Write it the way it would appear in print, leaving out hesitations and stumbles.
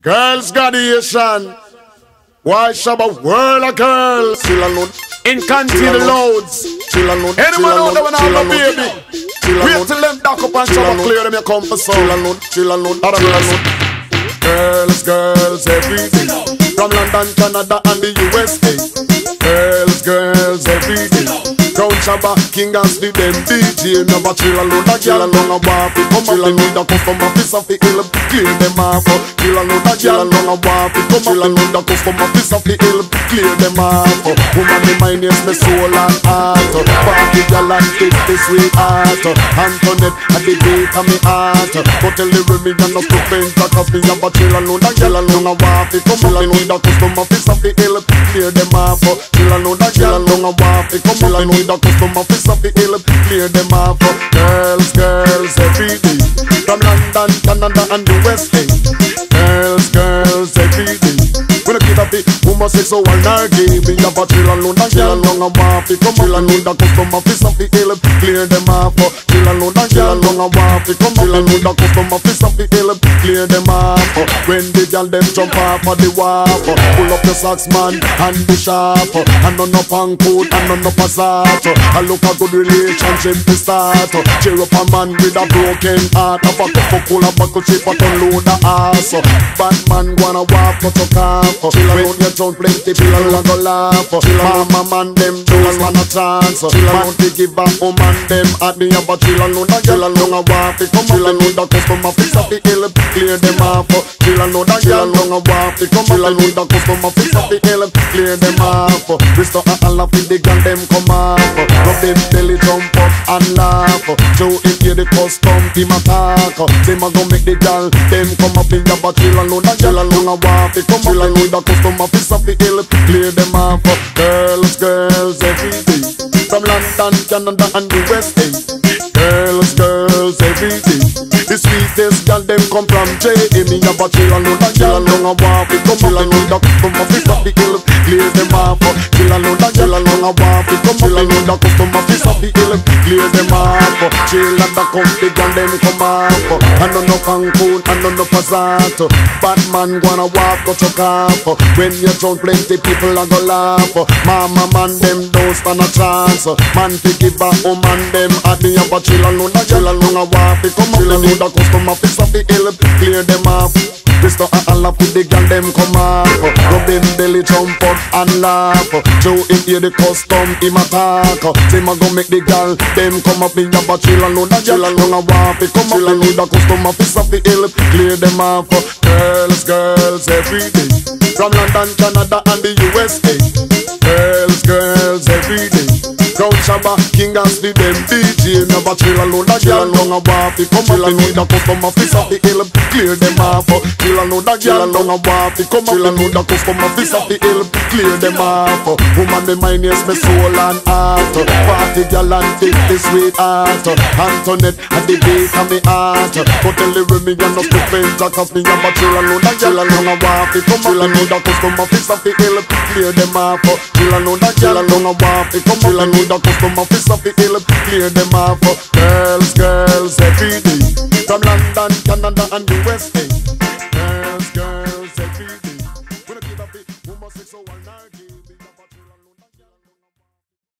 Girls Gladiation. Why shabba world of girls? Chill alone. In continue loads. Chill alone. Anyone out there when I have a baby? Wait till them dock up and shabba clear them you come for soul. Chill alone. Girls, girls every day. From London, Canada and the USA. Girls every day. Crown Shabba, King and Steve, them DJ. Never chill alone, a girl along a waffy. Come up, they need a customer, piece of the hill. Clear them off. Chill alone, a girl along a waffy. Come up, they need a customer, piece of the hill. Clear them off. Woman, the mind is my soul and heart. Party girl and take the sweetheart. Antoinette, at the gate of me heart. But tell the women you're not stupid, cause me have a chill alone, a girl along a waffy. Come up, they need a customer, piece of the hill. Clear them off. Chill alone, a girl along a waffy. Come up, they need the customer piece of the hill, clear them off. Girls, girls every day. From London, Canada and USA. Girls every day. When I get up it, woman say so and I give me a chill alone, a girl along a waffy. Come chill alone, the customer piece of the hill, clear them off. Chill alone, a girl along a waffy. Come chill alone, the customer piece of the hill, clear them off. When the girl them jump off of the wharf, pull up the socks man and the sharp, and none up on coat and none up a sock. I look a good relationship to start. Cheer up a man with a broken heart. Have a cup full of buckle chip and unload the ass. Bad man wanna walk but you can't. Chill alone, you don't plenty people a go laugh. Mama man them don't want a chance. Man to give a woman them at me have a chill alone. A girl alone a walk. Come chill alone, the customer fix up the hill, clear them off. Chill alone, a girl alone a walk. Come chill alone, the customer fix up the hill, clear them off. Restore a Allah for the girl them come off. Rub them belly jump up and laugh. Joe in here the custom team attack. Them a go make the girl them come up in the chill alone. A girl alone a walk. Come chill alone, the customer piece of the hill, clear them off. Girls, girls every day. From London, Canada and USA. Girls every day. The sweetest girl them come from J.A. Me have a chill alone, a girl alone a walk. Come chill alone, the customer piece of the hill, clear them off. Chill alone, a girl alone a walk. Come chill alone, the customer piece of the hill, clear them off. Chill and the company girl them come off. And none of Cancun, and none of Passat. Batman wanna walk, got your calf. When you drunk plenty people a go laugh. Mama man them don't stand a chance. Man to give a woman them at the upper chill alone, a girl alone a walk. Come up alone, the customer piece of the hill, clear them off. Restore a Allah for the girl them come off. Rub them belly jump up and laugh. Joe in here the custom him attack. Them a go make the girl them come up in your chill alone, a girl alone a walk. Come up alone, the customer piece of the hill, clear them off. Girls every day. From London, Canada and the USA. Girls every day. Crown Shabba, King and Steve, them DJ. Never chill alone, a girl along a waffy. Come chill alone, the customer piece of the hill, clear them off. Chill alone, a girl along a waffy. Come chill alone, the customer piece of the hill, clear them off. Woman, the mind is my soul and heart. Party girl and take the sweetheart. Antoinette at the gate of me heart. But tell the women you're not stupid, cause me have a chill alone, a girl along a waffy. Come chill alone, the customer piece of the hill, clear them off. Chill alone, a girl along a waffy. Come chill alone, the customer piece of the hill, clear them off. Girls every day. From London, Canada and USA.